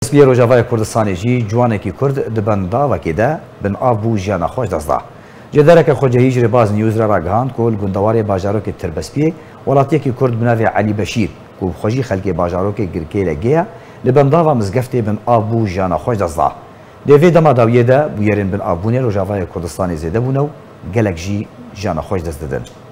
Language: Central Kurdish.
تربسپی روجاوای کردستانی جی جوانکی کرد دبن داوکی ده بن آبو جیانا خوش دزده. جدارک خوجهیج رباز نیوز را راگهاند کل گندواری باجارو که تربسپی ولاتی کی کرد بناوی علی بشیر کو خوجی خلک باجارو که گرکی لگیا لبن داوا مزگفته بن آبو جیانا خوش دزده. دوی دما داویه ده بویرین بن آبونه روجاوای کردستانی زیده بونو گلک جی جیانا خوش دزدن.